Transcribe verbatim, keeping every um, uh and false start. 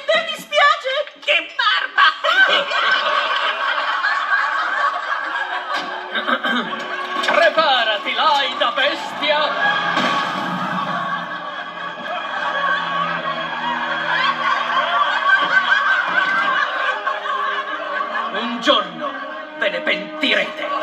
Mi dispiace! Che barba! Preparati, laida bestia! Un giorno ve ne pentirete!